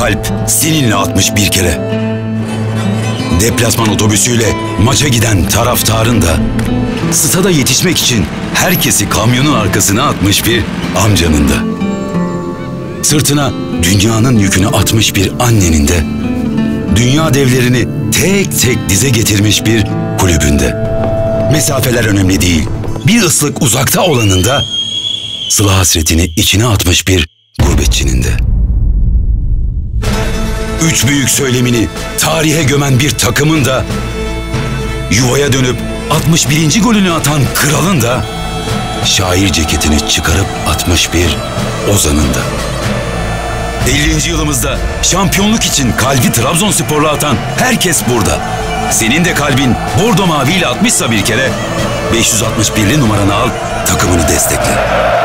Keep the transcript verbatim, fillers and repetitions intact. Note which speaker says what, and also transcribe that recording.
Speaker 1: kalp seninle atmış bir kere. Deplasman otobüsüyle maça giden taraftarın da stada yetişmek için herkesi kamyonun arkasına atmış bir amcanın da. Sırtına dünyanın yükünü atmış bir annenin de dünya devlerini tek tek dize getirmiş bir kulübünde. Mesafeler önemli değil. Bir ıslık uzakta olanın da sıla hasretini içine atmış bir gurbetçinin de. Üç büyük söylemini tarihe gömen bir takımın da yuvaya dönüp altmış birinci golünü atan kralın da şair ceketini çıkarıp atmış bir ozanın da. ellinci yılımızda şampiyonluk için kalbi Trabzonspor'la atan herkes burada. Senin de kalbin bordo maviyle atmışsa bir kere beş yüz altmış birli numaranı al, takımını destekle.